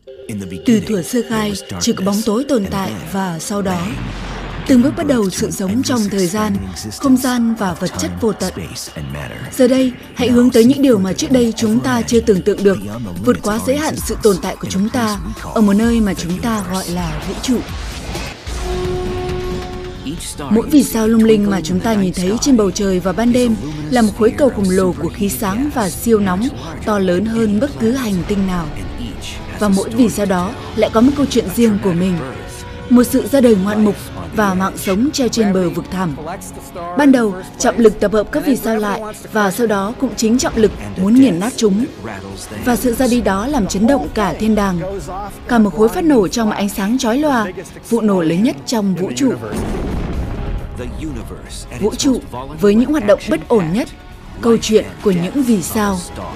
Từ thuở sơ khai, chỉ có bóng tối tồn tại và sau đó, từng bước bắt đầu sự sống trong thời gian, không gian và vật chất vô tận. Giờ đây, hãy hướng tới những điều mà trước đây chúng ta chưa tưởng tượng được, vượt quá giới hạn sự tồn tại của chúng ta, ở một nơi mà chúng ta gọi là vũ trụ. Mỗi vì sao lung linh mà chúng ta nhìn thấy trên bầu trời vào ban đêm là một khối cầu khổng lồ của khí sáng và siêu nóng, to lớn hơn bất cứ hành tinh nào. Và mỗi vì sao đó lại có một câu chuyện riêng của mình, một sự ra đời ngoạn mục và mạng sống treo trên bờ vực thẳm. Ban đầu, trọng lực tập hợp các vì sao lại, và sau đó cũng chính trọng lực muốn nghiền nát chúng. Và sự ra đi đó làm chấn động cả thiên đàng. Cả một khối phát nổ trong ánh sáng chói lòa, vụ nổ lớn nhất trong vũ trụ. Vũ trụ với những hoạt động bất ổn nhất, câu chuyện của những vì sao.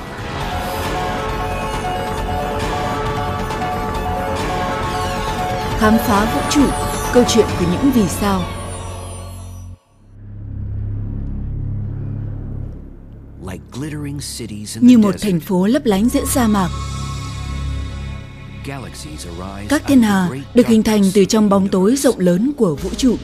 Khám phá vũ trụ, câu chuyện của những vì sao. Như một thành phố lấp lánh giữa sa mạc, các thiên hà được hình thành từ trong bóng tối rộng lớn của vũ trụ.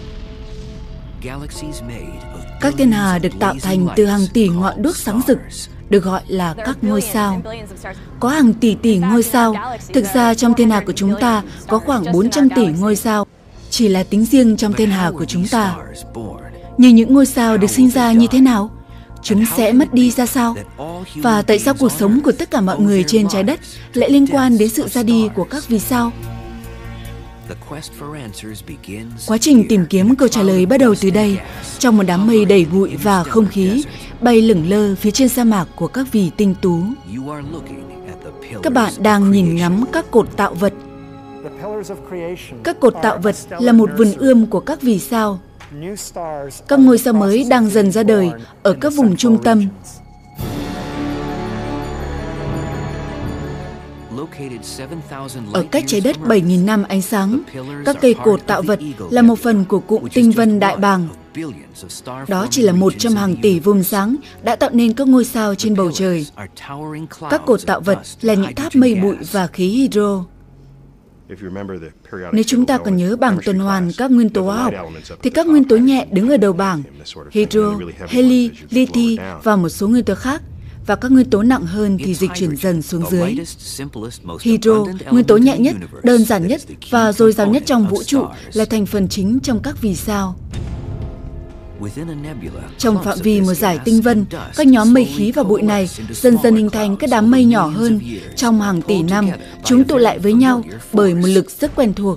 Các thiên hà được tạo thành từ hàng tỷ ngọn đuốc sáng rực, được gọi là các ngôi sao. Có hàng tỷ ngôi sao. Thực ra trong thiên hà của chúng ta có khoảng 400 tỷ ngôi sao, chỉ là tính riêng trong thiên hà của chúng ta. Nhưng những ngôi sao được sinh ra như thế nào? Chúng sẽ mất đi ra sao? Và tại sao cuộc sống của tất cả mọi người trên trái đất lại liên quan đến sự ra đi của các vì sao? Quá trình tìm kiếm câu trả lời bắt đầu từ đây, trong một đám mây đầy bụi và không khí, bay lững lơ phía trên sa mạc của các vì tinh tú. Các bạn đang nhìn ngắm các cột tạo vật. Các cột tạo vật là một vườn ươm của các vì sao. Các ngôi sao mới đang dần ra đời ở các vùng trung tâm. Ở cách trái đất 7.000 năm ánh sáng, các cây cột tạo vật là một phần của cụm tinh vân đại bàng. Đó chỉ là một trong hàng tỷ vùng sáng đã tạo nên các ngôi sao trên bầu trời. Các cột tạo vật là những tháp mây bụi và khí hydro. Nếu chúng ta còn nhớ bảng tuần hoàn các nguyên tố hóa học, thì các nguyên tố nhẹ đứng ở đầu bảng: hydro, heli, li-ti và một số nguyên tố khác. Và các nguyên tố nặng hơn thì dịch chuyển dần xuống dưới. Hydro, nguyên tố nhẹ nhất, đơn giản nhất và dồi dào nhất trong vũ trụ, là thành phần chính trong các vì sao. Trong phạm vi một dải tinh vân, các nhóm mây khí và bụi này dần dần hình thành các đám mây nhỏ hơn. Trong hàng tỷ năm, chúng tụ lại với nhau bởi một lực rất quen thuộc.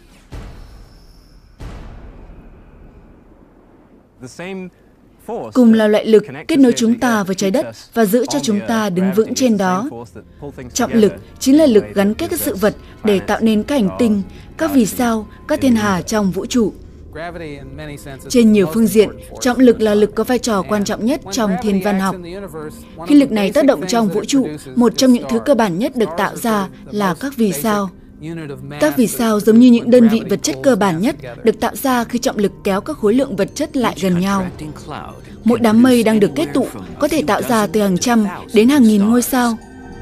Cùng là loại lực kết nối chúng ta với trái đất và giữ cho chúng ta đứng vững trên đó. Trọng lực chính là lực gắn kết các sự vật để tạo nên các hành tinh, các vì sao, các thiên hà trong vũ trụ. Trên nhiều phương diện, trọng lực là lực có vai trò quan trọng nhất trong thiên văn học. Khi lực này tác động trong vũ trụ, một trong những thứ cơ bản nhất được tạo ra là các vì sao. Các vì sao giống như những đơn vị vật chất cơ bản nhất được tạo ra khi trọng lực kéo các khối lượng vật chất lại gần nhau. Mỗi đám mây đang được kết tụ có thể tạo ra từ hàng trăm đến hàng nghìn ngôi sao.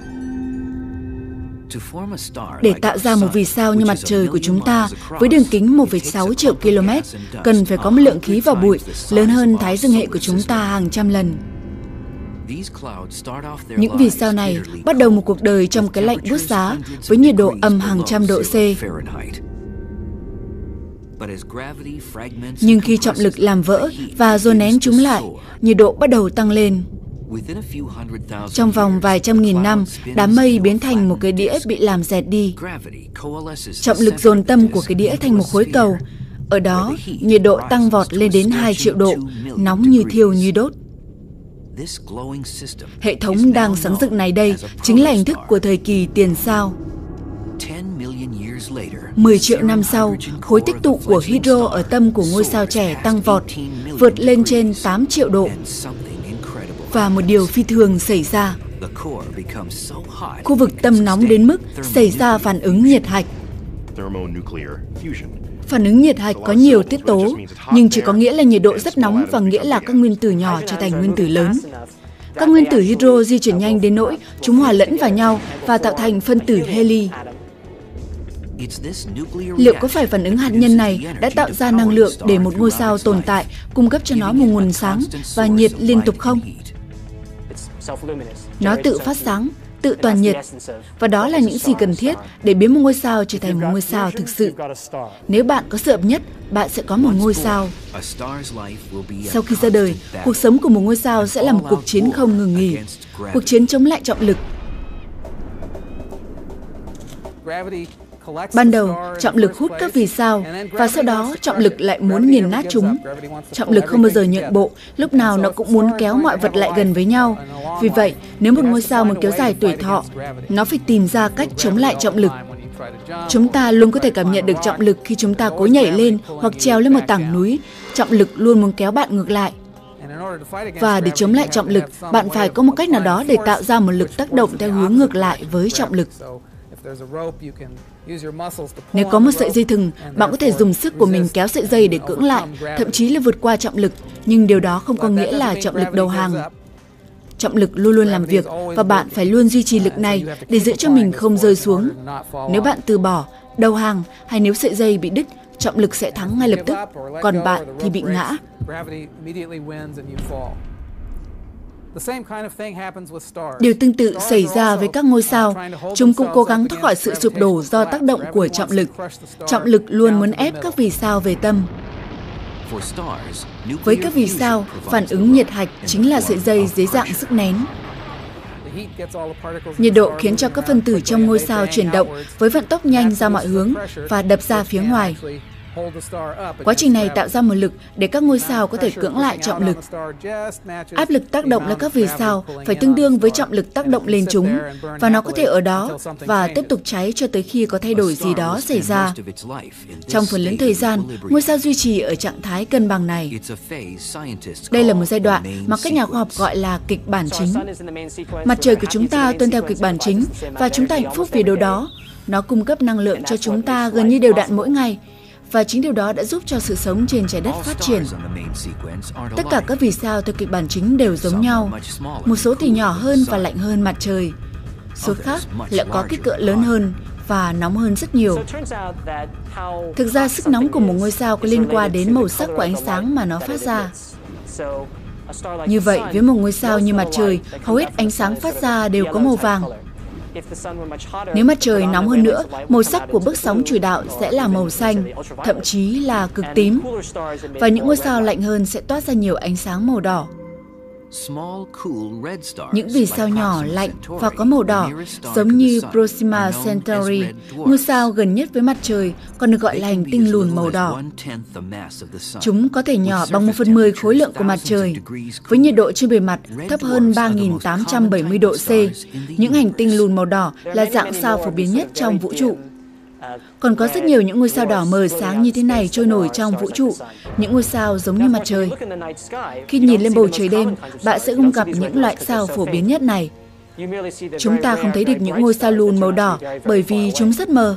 Để tạo ra một vì sao như mặt trời của chúng ta với đường kính 1,6 triệu km, cần phải có một lượng khí và bụi lớn hơn thái dương hệ của chúng ta hàng trăm lần. Những vì sao này bắt đầu một cuộc đời trong cái lạnh buốt giá với nhiệt độ âm hàng trăm độ C. Nhưng khi trọng lực làm vỡ và dồn nén chúng lại, nhiệt độ bắt đầu tăng lên. Trong vòng vài trăm nghìn năm, đám mây biến thành một cái đĩa bị làm dẹt đi. Trọng lực dồn tâm của cái đĩa thành một khối cầu. Ở đó, nhiệt độ tăng vọt lên đến 2 triệu độ, nóng như thiêu như đốt. Hệ thống đang sáng dựng này đây chính là hình thức của thời kỳ tiền sao. 10 triệu năm sau, khối tích tụ của hydro ở tâm của ngôi sao trẻ tăng vọt, vượt lên trên 8 triệu độ. Và một điều phi thường xảy ra. Khu vực tâm nóng đến mức xảy ra phản ứng nhiệt hạch. Phản ứng nhiệt hạch có nhiều tiết tố, nhưng chỉ có nghĩa là nhiệt độ rất nóng và nghĩa là các nguyên tử nhỏ trở thành nguyên tử lớn. Các nguyên tử hydro di chuyển nhanh đến nỗi chúng hòa lẫn vào nhau và tạo thành phân tử heli. Liệu có phải phản ứng hạt nhân này đã tạo ra năng lượng để một ngôi sao tồn tại, cung cấp cho nó một nguồn sáng và nhiệt liên tục không? Nó tự phát sáng, tự toàn nhiệt, và đó là những gì cần thiết để biến một ngôi sao trở thành một ngôi sao thực sự. Nếu bạn có sự hợp nhất, bạn sẽ có một ngôi sao. Sau khi ra đời, cuộc sống của một ngôi sao sẽ là một cuộc chiến không ngừng nghỉ, cuộc chiến chống lại trọng lực. Ban đầu, trọng lực hút các vì sao, và sau đó trọng lực lại muốn nghiền nát chúng. Trọng lực không bao giờ nhượng bộ, lúc nào nó cũng muốn kéo mọi vật lại gần với nhau. Vì vậy, nếu một ngôi sao muốn kéo dài tuổi thọ, nó phải tìm ra cách chống lại trọng lực. Chúng ta luôn có thể cảm nhận được trọng lực khi chúng ta cố nhảy lên hoặc trèo lên một tảng núi. Trọng lực luôn muốn kéo bạn ngược lại. Và để chống lại trọng lực, bạn phải có một cách nào đó để tạo ra một lực tác động theo hướng ngược lại với trọng lực. Nếu có một sợi dây thừng, bạn có thể dùng sức của mình kéo sợi dây để cưỡng lại, thậm chí là vượt qua trọng lực, nhưng điều đó không có nghĩa là trọng lực đầu hàng. Trọng lực luôn luôn làm việc, và bạn phải luôn duy trì lực này để giữ cho mình không rơi xuống. Nếu bạn từ bỏ, đầu hàng, hay nếu sợi dây bị đứt, trọng lực sẽ thắng ngay lập tức, còn bạn thì bị ngã. Điều tương tự xảy ra với các ngôi sao. Chúng cũng cố gắng thoát khỏi sự sụp đổ do tác động của trọng lực. Trọng lực luôn muốn ép các vì sao về tâm. Với các vì sao, phản ứng nhiệt hạch chính là sợi dây dưới dạng sức nén. Nhiệt độ khiến cho các phân tử trong ngôi sao chuyển động với vận tốc nhanh ra mọi hướng và đập ra phía ngoài. Quá trình này tạo ra một lực để các ngôi sao có thể cưỡng lại trọng lực. Áp lực tác động lên các vì sao phải tương đương với trọng lực tác động lên chúng, và nó có thể ở đó và tiếp tục cháy cho tới khi có thay đổi gì đó xảy ra. Trong phần lớn thời gian, ngôi sao duy trì ở trạng thái cân bằng này. Đây là một giai đoạn mà các nhà khoa học gọi là kịch bản chính. Mặt trời của chúng ta tuân theo kịch bản chính, và chúng ta hạnh phúc vì điều đó. Nó cung cấp năng lượng cho chúng ta gần như đều đặn mỗi ngày. Và chính điều đó đã giúp cho sự sống trên trái đất phát triển. Tất cả các vì sao theo kịch bản chính đều giống nhau. Một số thì nhỏ hơn và lạnh hơn mặt trời. Số khác lại có kích cỡ lớn hơn và nóng hơn rất nhiều. Thực ra, sức nóng của một ngôi sao có liên quan đến màu sắc của ánh sáng mà nó phát ra. Như vậy, với một ngôi sao như mặt trời, hầu hết ánh sáng phát ra đều có màu vàng. Nếu mặt trời nóng hơn nữa, màu sắc của bước sóng chủ đạo sẽ là màu xanh, thậm chí là cực tím. Và những ngôi sao lạnh hơn sẽ toát ra nhiều ánh sáng màu đỏ. Những vì sao nhỏ, lạnh và có màu đỏ, giống như Proxima Centauri, ngôi sao gần nhất với mặt trời, còn được gọi là hành tinh lùn màu đỏ. Chúng có thể nhỏ bằng 1/10 khối lượng của mặt trời. Với nhiệt độ trên bề mặt thấp hơn 3.870 độ C, những hành tinh lùn màu đỏ là dạng sao phổ biến nhất trong vũ trụ. Còn có rất nhiều những ngôi sao đỏ mờ sáng như thế này trôi nổi trong vũ trụ, những ngôi sao giống như mặt trời. Khi nhìn lên bầu trời đêm, bạn sẽ không gặp những loại sao phổ biến nhất này. Chúng ta không thấy được những ngôi sao lùn màu đỏ bởi vì chúng rất mờ.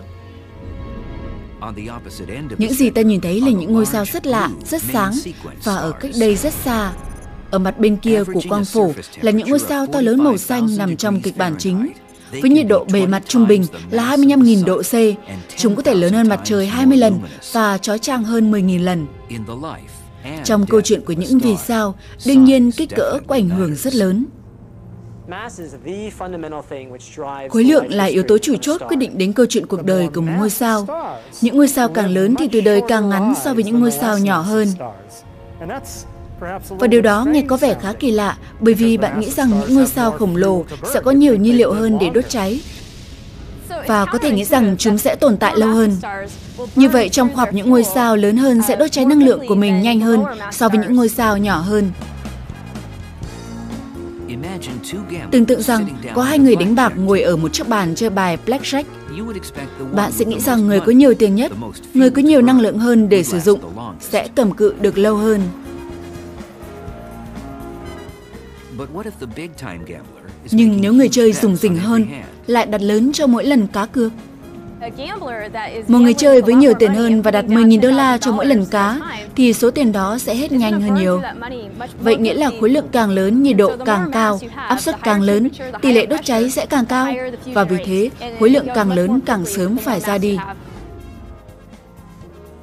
Những gì ta nhìn thấy là những ngôi sao rất lạ, rất sáng, và ở cách đây rất xa. Ở mặt bên kia của quang phổ là những ngôi sao to lớn màu xanh nằm trong kịch bản chính. Với nhiệt độ bề mặt trung bình là 25.000 độ C, chúng có thể lớn hơn mặt trời 20 lần và chói chang hơn 10.000 lần. Trong câu chuyện của những vì sao, đương nhiên kích cỡ có ảnh hưởng rất lớn. Khối lượng là yếu tố chủ chốt quyết định đến câu chuyện cuộc đời của một ngôi sao. Những ngôi sao càng lớn thì tuổi đời càng ngắn so với những ngôi sao nhỏ hơn. Và điều đó nghe có vẻ khá kỳ lạ, bởi vì bạn nghĩ rằng những ngôi sao khổng lồ sẽ có nhiều nhiên liệu hơn để đốt cháy, và có thể nghĩ rằng chúng sẽ tồn tại lâu hơn. Như vậy, trong khoa học, những ngôi sao lớn hơn sẽ đốt cháy năng lượng của mình nhanh hơn so với những ngôi sao nhỏ hơn. Tưởng tượng rằng có hai người đánh bạc ngồi ở một chiếc bàn chơi bài blackjack. Bạn sẽ nghĩ rằng người có nhiều tiền nhất, người có nhiều năng lượng hơn để sử dụng, sẽ cầm cự được lâu hơn. Nhưng nếu người chơi rủng rỉnh hơn, lại đặt lớn cho mỗi lần cá cược. Một người chơi với nhiều tiền hơn và đặt 10.000 đô la cho mỗi lần cá, thì số tiền đó sẽ hết nhanh hơn nhiều. Vậy nghĩa là khối lượng càng lớn, nhiệt độ càng cao, áp suất càng lớn, tỷ lệ đốt cháy sẽ càng cao. Và vì thế, khối lượng càng lớn càng sớm phải ra đi.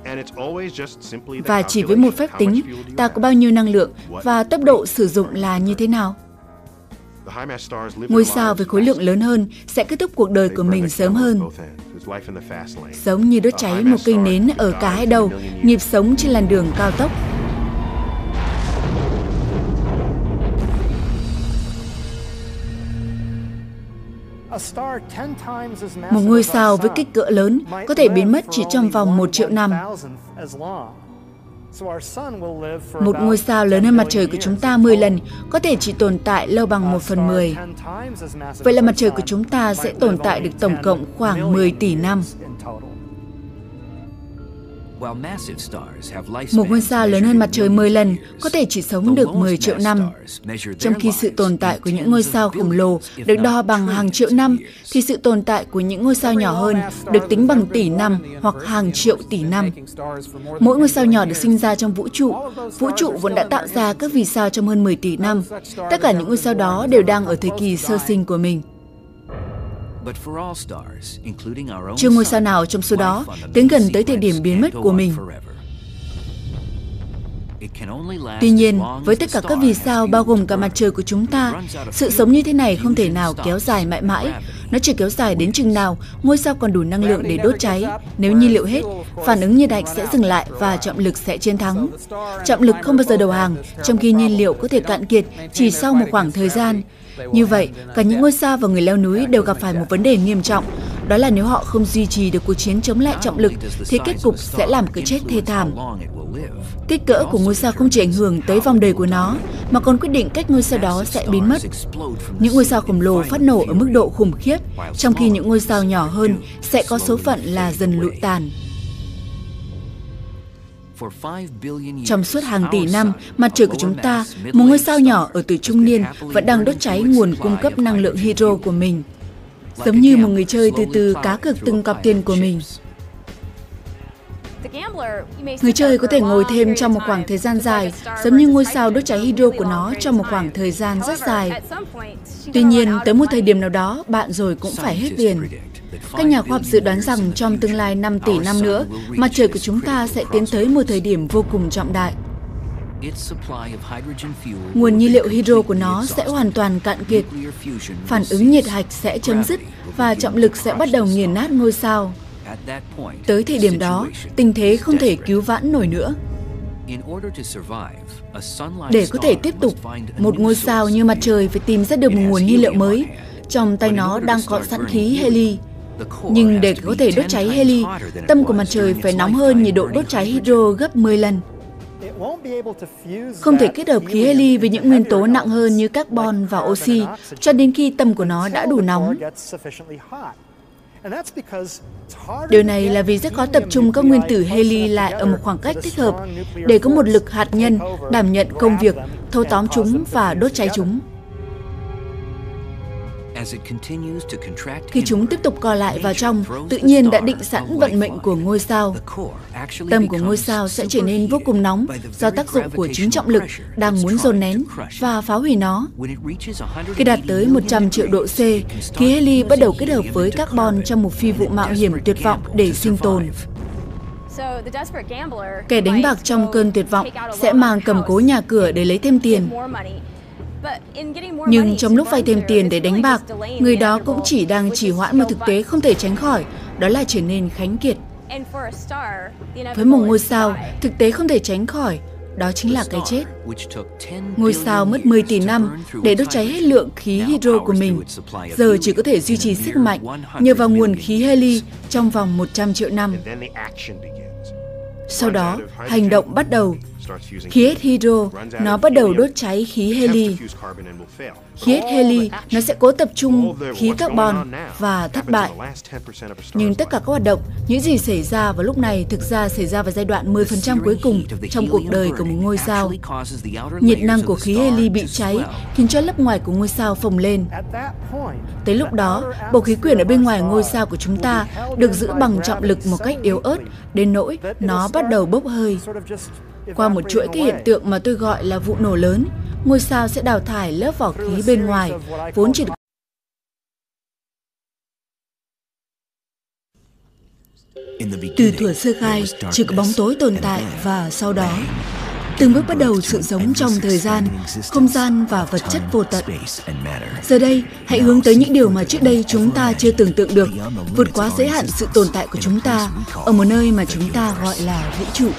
Và chỉ với một phép tính, ta có bao nhiêu năng lượng và tốc độ sử dụng là như thế nào. Ngôi sao với khối lượng lớn hơn sẽ kết thúc cuộc đời của mình sớm hơn. Giống như đốt cháy một cây nến ở cả hai đầu, nhịp sống trên làn đường cao tốc. Một ngôi sao với kích cỡ lớn có thể biến mất chỉ trong vòng 1 triệu năm. Một ngôi sao lớn hơn mặt trời của chúng ta 10 lần có thể chỉ tồn tại lâu bằng 1/10. Vậy là mặt trời của chúng ta sẽ tồn tại được tổng cộng khoảng 10 tỷ năm. Một ngôi sao lớn hơn mặt trời 10 lần có thể chỉ sống được 10 triệu năm. Trong khi sự tồn tại của những ngôi sao khổng lồ được đo bằng hàng triệu năm, thì sự tồn tại của những ngôi sao nhỏ hơn được tính bằng tỷ năm hoặc hàng triệu tỷ năm. Mỗi ngôi sao nhỏ được sinh ra trong vũ trụ vốn đã tạo ra các vì sao trong hơn 10 tỷ năm. Tất cả những ngôi sao đó đều đang ở thời kỳ sơ sinh của mình. Chưa ngôi sao nào trong số đó tiến gần tới thời điểm biến mất của mình. Tuy nhiên, với tất cả các vì sao bao gồm cả mặt trời của chúng ta, sự sống như thế này không thể nào kéo dài mãi mãi. Nó chỉ kéo dài đến chừng nào ngôi sao còn đủ năng lượng để đốt cháy. Nếu nhiên liệu hết, phản ứng nhiệt hạch sẽ dừng lại và trọng lực sẽ chiến thắng. Trọng lực không bao giờ đầu hàng, trong khi nhiên liệu có thể cạn kiệt chỉ sau một khoảng thời gian. Như vậy, cả những ngôi sao và người leo núi đều gặp phải một vấn đề nghiêm trọng. Đó là nếu họ không duy trì được cuộc chiến chống lại trọng lực, thì kết cục sẽ làm cái chết thê thảm. Kích cỡ của ngôi sao không chỉ ảnh hưởng tới vòng đời của nó, mà còn quyết định cách ngôi sao đó sẽ biến mất. Những ngôi sao khổng lồ phát nổ ở mức độ khủng khiếp, trong khi những ngôi sao nhỏ hơn sẽ có số phận là dần lụi tàn. Trong suốt hàng tỷ năm, mặt trời của chúng ta, một ngôi sao nhỏ ở tuổi trung niên, vẫn đang đốt cháy nguồn cung cấp năng lượng hydro của mình. Giống như một người chơi từ từ cá cược từng cọc tiền của mình. Người chơi có thể ngồi thêm trong một khoảng thời gian dài, giống như ngôi sao đốt cháy hydro của nó trong một khoảng thời gian rất dài. Tuy nhiên, tới một thời điểm nào đó, bạn rồi cũng phải hết tiền. Các nhà khoa học dự đoán rằng trong tương lai 5 tỷ năm nữa, mặt trời của chúng ta sẽ tiến tới một thời điểm vô cùng trọng đại. Nguồn nhiên liệu hydro của nó sẽ hoàn toàn cạn kiệt. Phản ứng nhiệt hạch sẽ chấm dứt và trọng lực sẽ bắt đầu nghiền nát ngôi sao. Tới thời điểm đó, tình thế không thể cứu vãn nổi nữa. Để có thể tiếp tục, một ngôi sao như mặt trời phải tìm ra được một nguồn nhiên liệu mới. Trong tay nó đang có sẵn khí heli. Nhưng để có thể đốt cháy heli, tâm của mặt trời phải nóng hơn nhiệt độ đốt cháy hydro gấp 10 lần. Không thể kết hợp khí heli với những nguyên tố nặng hơn như carbon và oxy cho đến khi tâm của nó đã đủ nóng. Điều này là vì rất khó tập trung các nguyên tử heli lại ở một khoảng cách thích hợp để có một lực hạt nhân đảm nhận công việc thâu tóm chúng và đốt cháy chúng. Khi chúng tiếp tục co lại vào trong, tự nhiên đã định sẵn vận mệnh của ngôi sao. Tâm của ngôi sao sẽ trở nên vô cùng nóng do tác dụng của chính trọng lực đang muốn dồn nén và phá hủy nó. Khi đạt tới 100 triệu độ C, khí heli bắt đầu kết hợp với carbon trong một phi vụ mạo hiểm tuyệt vọng để sinh tồn. Kẻ đánh bạc trong cơn tuyệt vọng sẽ mang cầm cố nhà cửa để lấy thêm tiền. Nhưng trong lúc vay thêm tiền để đánh bạc, người đó cũng chỉ đang trì hoãn một thực tế không thể tránh khỏi, đó là trở nên khánh kiệt. Với một ngôi sao, thực tế không thể tránh khỏi, đó chính là cái chết. Ngôi sao mất 10 tỷ năm để đốt cháy hết lượng khí hydro của mình, giờ chỉ có thể duy trì sức mạnh nhờ vào nguồn khí heli trong vòng 100 triệu năm. Sau đó, hành động bắt đầu. Khi hết hydro, nó bắt đầu đốt cháy khí heli. Khi hết heli, nó sẽ cố tập trung khí carbon và thất bại. Nhưng tất cả các hoạt động, những gì xảy ra vào lúc này thực ra xảy ra vào giai đoạn 10% cuối cùng trong cuộc đời của một ngôi sao. Nhiệt năng của khí heli bị cháy, khiến cho lớp ngoài của ngôi sao phồng lên. Tới lúc đó, bầu khí quyển ở bên ngoài ngôi sao của chúng ta được giữ bằng trọng lực một cách yếu ớt, đến nỗi nó bắt đầu bốc hơi. Qua một chuỗi các hiện tượng mà tôi gọi là vụ nổ lớn, ngôi sao sẽ đào thải lớp vỏ khí bên ngoài, vốn chỉ Từ thuở sơ khai, chỉ có bóng tối tồn tại và sau đó, từng bước bắt đầu sự sống trong thời gian, không gian và vật chất vô tận. Giờ đây, hãy hướng tới những điều mà trước đây chúng ta chưa tưởng tượng được, vượt quá giới hạn sự tồn tại của chúng ta, ở một nơi mà chúng ta gọi là vũ trụ.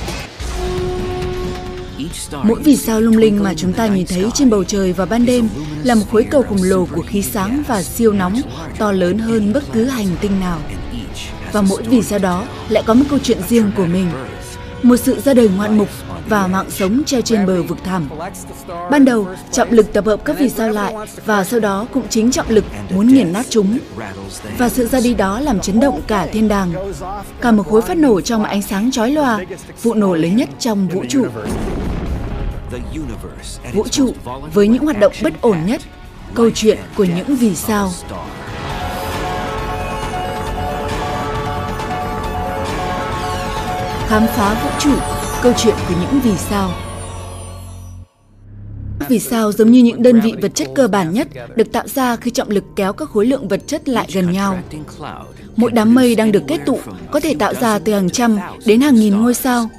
Mỗi vì sao lung linh mà chúng ta nhìn thấy trên bầu trời vào ban đêm là một khối cầu khổng lồ của khí sáng và siêu nóng, to lớn hơn bất cứ hành tinh nào. Và mỗi vì sao đó lại có một câu chuyện riêng của mình, một sự ra đời ngoạn mục và mạng sống treo trên bờ vực thẳm. Ban đầu, trọng lực tập hợp các vì sao lại và sau đó cũng chính trọng lực muốn nghiền nát chúng. Và sự ra đi đó làm chấn động cả thiên đàng. Cả một khối phát nổ trong ánh sáng chói lòa, vụ nổ lớn nhất trong vũ trụ. Vũ trụ với những hoạt động bất ổn nhất, câu chuyện của những vì sao. Khám phá vũ trụ, câu chuyện của những vì sao. Vì sao giống như những đơn vị vật chất cơ bản nhất được tạo ra khi trọng lực kéo các khối lượng vật chất lại gần nhau. Mỗi đám mây đang được kết tụ có thể tạo ra từ hàng trăm đến hàng nghìn ngôi sao.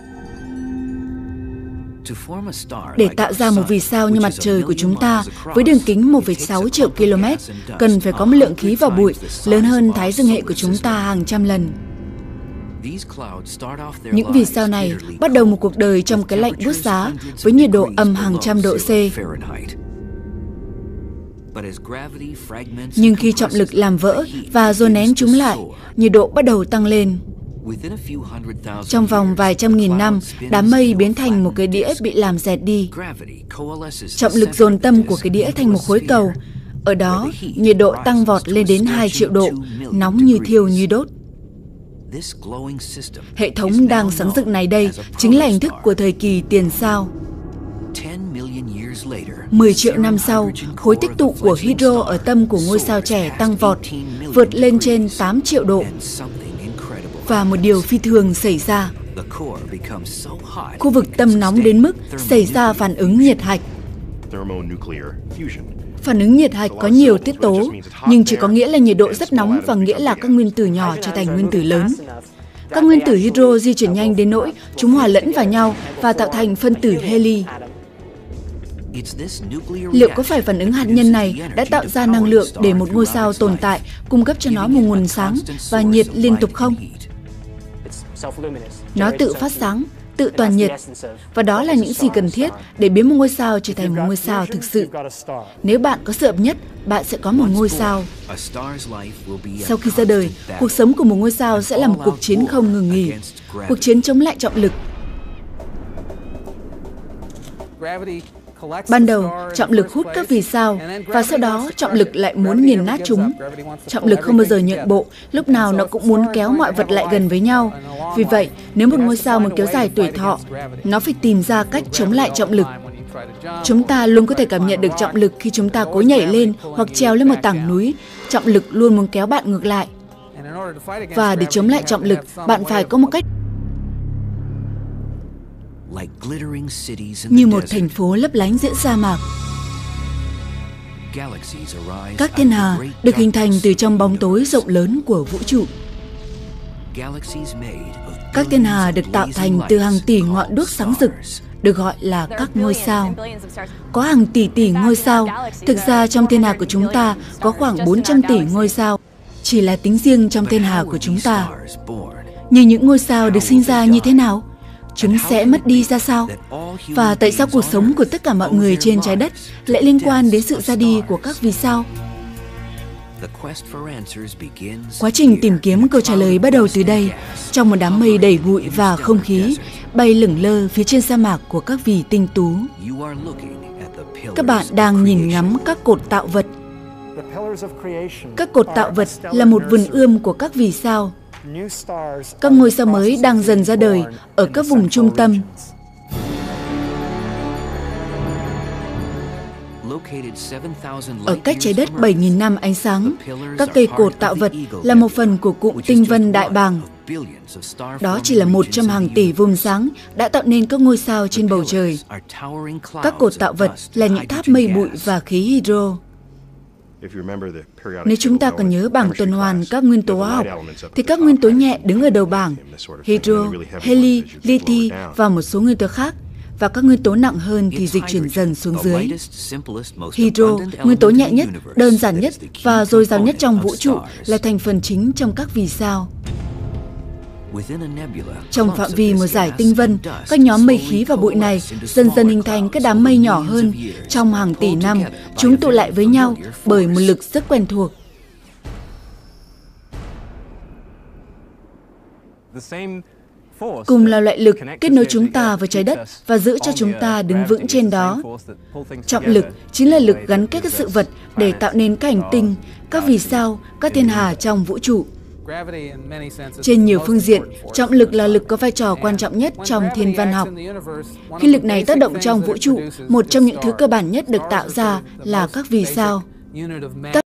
Để tạo ra một vì sao như mặt trời của chúng ta với đường kính 1,6 triệu km, cần phải có một lượng khí và bụi lớn hơn thái dương hệ của chúng ta hàng trăm lần. Những vì sao này bắt đầu một cuộc đời trong cái lạnh buốt giá với nhiệt độ âm hàng trăm độ C. Nhưng khi trọng lực làm vỡ và dồn nén chúng lại, nhiệt độ bắt đầu tăng lên. Trong vòng vài trăm nghìn năm, đám mây biến thành một cái đĩa bị làm dẹt đi. Trọng lực dồn tâm của cái đĩa thành một khối cầu. Ở đó, nhiệt độ tăng vọt lên đến 2 triệu độ, nóng như thiêu như đốt. Hệ thống đang sáng dựng này đây chính là hình thức của thời kỳ tiền sao. 10 triệu năm sau, khối tích tụ của hydro ở tâm của ngôi sao trẻ tăng vọt, vượt lên trên 8 triệu độ. Và một điều phi thường xảy ra. Khu vực tâm nóng đến mức xảy ra phản ứng nhiệt hạch. Phản ứng nhiệt hạch có nhiều tiết tố, nhưng chỉ có nghĩa là nhiệt độ rất nóng và nghĩa là các nguyên tử nhỏ trở thành nguyên tử lớn. Các nguyên tử hydro di chuyển nhanh đến nỗi chúng hòa lẫn vào nhau và tạo thành phân tử heli. Liệu có phải phản ứng hạt nhân này đã tạo ra năng lượng để một ngôi sao tồn tại, cung cấp cho nó một nguồn sáng và nhiệt liên tục không? Nó tự phát sáng, tự toàn nhiệt, và đó là những gì cần thiết để biến một ngôi sao trở thành một ngôi sao thực sự. Nếu bạn có sự hợp nhất, bạn sẽ có một ngôi sao. Sau khi ra đời, cuộc sống của một ngôi sao sẽ là một cuộc chiến không ngừng nghỉ, cuộc chiến chống lại trọng lực. Ban đầu, trọng lực hút các vì sao, và sau đó trọng lực lại muốn nghiền nát chúng. Trọng lực không bao giờ nhượng bộ, lúc nào nó cũng muốn kéo mọi vật lại gần với nhau. Vì vậy, nếu một ngôi sao muốn kéo dài tuổi thọ, nó phải tìm ra cách chống lại trọng lực. Chúng ta luôn có thể cảm nhận được trọng lực khi chúng ta cố nhảy lên hoặc trèo lên một tảng núi. Trọng lực luôn muốn kéo bạn ngược lại. Và để chống lại trọng lực, bạn phải có một cách như một thành phố lấp lánh giữa sa mạc. Các thiên hà được hình thành từ trong bóng tối rộng lớn của vũ trụ. Các thiên hà được tạo thành từ hàng tỷ ngọn đuốc sáng rực, được gọi là các ngôi sao. Có hàng tỷ ngôi sao. Thực ra trong thiên hà của chúng ta có khoảng 400 tỷ ngôi sao, chỉ là tính riêng trong thiên hà của chúng ta. Nhưng những ngôi sao được sinh ra như thế nào? Chúng sẽ mất đi ra sao? Và tại sao cuộc sống của tất cả mọi người trên trái đất lại liên quan đến sự ra đi của các vì sao? Quá trình tìm kiếm câu trả lời bắt đầu từ đây, trong một đám mây đầy bụi và không khí, bay lững lơ phía trên sa mạc của các vì tinh tú. Các bạn đang nhìn ngắm các cột tạo vật. Các cột tạo vật là một vườn ươm của các vì sao. Các ngôi sao mới đang dần ra đời ở các vùng trung tâm. Ở cách trái đất 7.000 năm ánh sáng, các cây cột tạo vật là một phần của cụm tinh vân đại bàng. Đó chỉ là một trong hàng tỷ vùng sáng đã tạo nên các ngôi sao trên bầu trời. Các cột tạo vật là những tháp mây bụi và khí hydro. Nếu chúng ta còn nhớ bảng tuần hoàn các nguyên tố hóa học, thì các nguyên tố nhẹ đứng ở đầu bảng, hydro, heli, lithium và một số nguyên tố khác, và các nguyên tố nặng hơn thì dịch chuyển dần xuống dưới. Hydro, nguyên tố nhẹ nhất, đơn giản nhất và dồi dào nhất trong vũ trụ, là thành phần chính trong các vì sao. Trong phạm vi một dải tinh vân, các nhóm mây khí và bụi này dần dần hình thành các đám mây nhỏ hơn. Trong hàng tỷ năm, chúng tụ lại với nhau bởi một lực rất quen thuộc. Cùng là loại lực kết nối chúng ta với trái đất và giữ cho chúng ta đứng vững trên đó. Trọng lực chính là lực gắn kết các sự vật để tạo nên các hành tinh, các vì sao, các thiên hà trong vũ trụ. Trên nhiều phương diện, trọng lực là lực có vai trò quan trọng nhất trong thiên văn học. Khi lực này tác động trong vũ trụ, một trong những thứ cơ bản nhất được tạo ra là các vì sao.